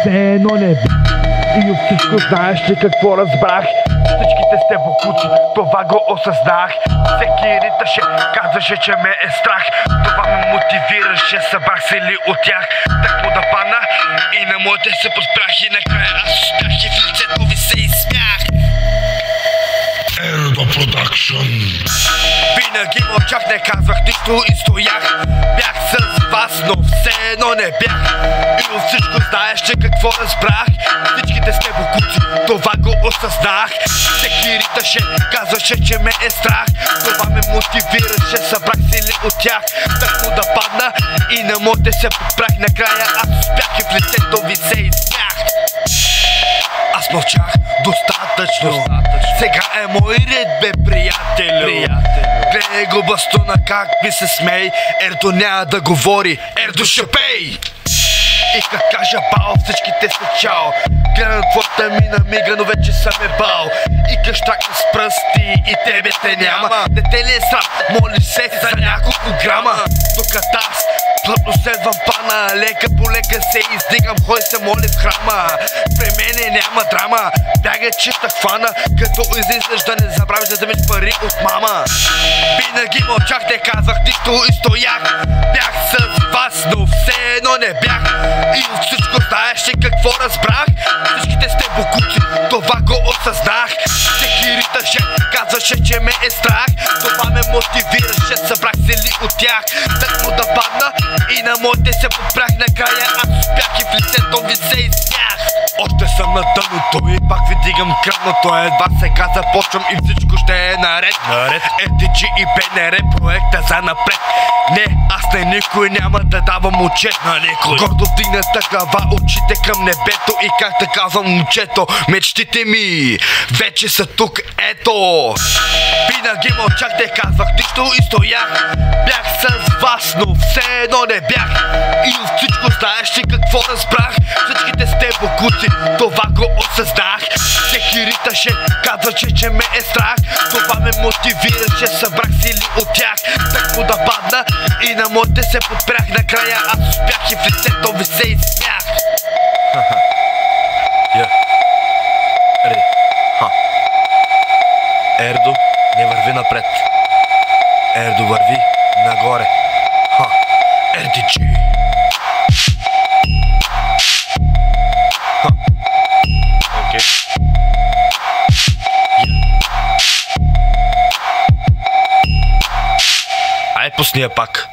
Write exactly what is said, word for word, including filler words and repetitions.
все едно не и от всичко знаеш ли какво разбрах? Всичките сте бокуци, това го осъзнах. Всеки риташе, казваше, че ме е страх. Това ме мотивираше, събрах сили от тях. Так му да падна и на моите се подспрях. И накрая аз успях и в лицето ви се изсмях. Ердо Продакшън. Винаги мълчах, не казвах нищо и стоях. Бях с вас, но все едно не бях. И от всичко знаеш, че какво разбрах? Всичките сте бокуци, това го осъзнах. Всеки риташе, казваше, че ме е страх. Това ме мотивираше, събрах сили от тях. Так му да падна и на моите се подпрах. Накрая аз успях и в лицето ви се изсмях. Аз мълчах достатъчно, достатъчно. Сега е мой ред, бе, приятелю, приятелю. Гледай го бастуна как ми се смей. Ердо няма да говори, Ердо ще пей. И как кажа бао, всичките са чао. Гледам твоята ми намига, но вече съм е бал. И къщакна с пръсти и тебе те няма. Не те ли е срам, моли се за няколко грама. Докато аз плътно следвам плана, лека по лека се издигам, хой се моли в храма. При мене няма драма, бяга чиста хвана. Като излизаш да не забравиш да вземеш пари от мама. Винаги мълчах, не казвах нищо и стоях. Бях с вас, но все едно не бях. И от всичко знаеш ли какво разбрах? Всичките сте бокуци, това го осъзнах. Всеки риташе, казваше, че ме е страх. Това ме мотивираше, събрах сили от тях. Так му да падна и на моите се подпрях. Накрая аз успях и в лицето ви се изсмях. Още съм на дъното и пак ви дигам кръвното. Едва сега започвам и всичко ще е наред. Наред Еф Ди Джи и БНР проекта за напред. Не, аз на никой няма да давам отчет. На никой. Гордо вдигната глава, очите към небето. И както казвам момчето, мечтите ми вече са тук, ето. Винаги мълчах, не казвах нищо и стоях. Бях с вас, но все едно не бях. И от всичко знаеш ли какво разбрах? Всичките сте бокуци, това го осъзнах. Всеки риташе, казваше, че ме е страх. Това ме мотивираше, събрах сили от тях. Так му да падна и на моите се подпрях. Накрая аз успях и в лицето ви се изсмях. Ердо не върви напред. Ердо върви нагоре. Ха. Еф Ди Джи. Ха. Окей. Ай, пусни я пак.